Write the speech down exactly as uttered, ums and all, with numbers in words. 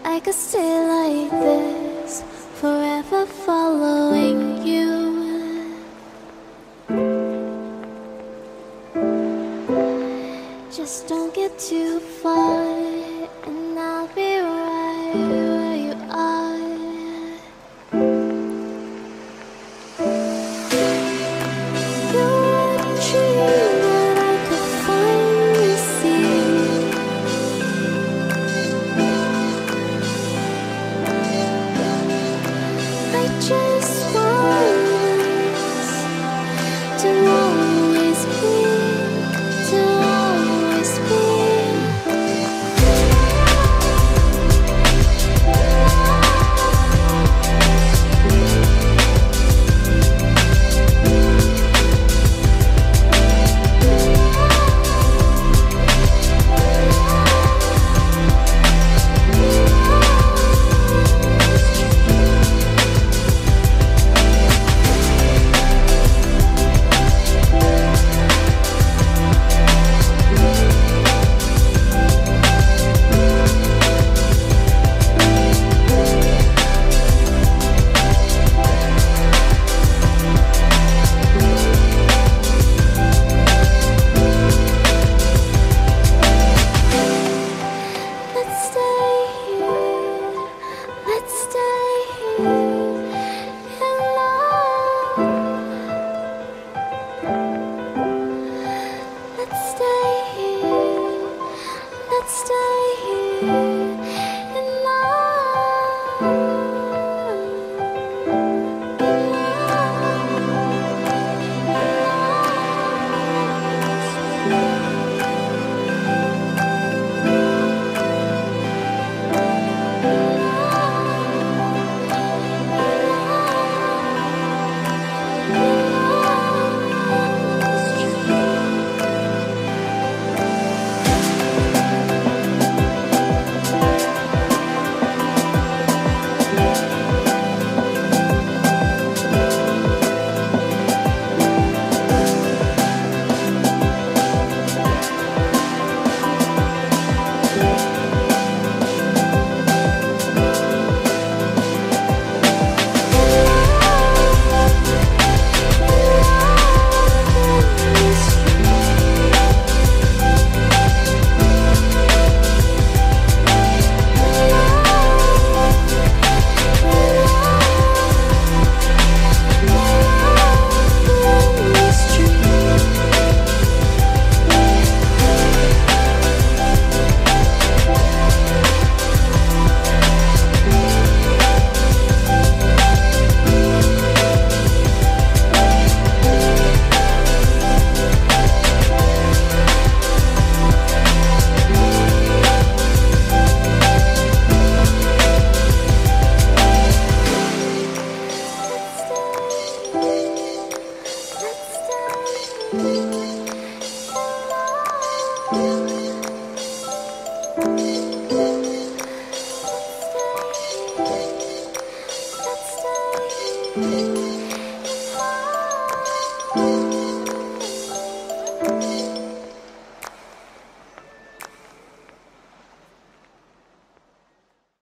I could stay like this, forever following you. Just don't get too far, and I'll be right where you are. You were a dream that I could finally see. I just want us to always be, to always be. Let's stay.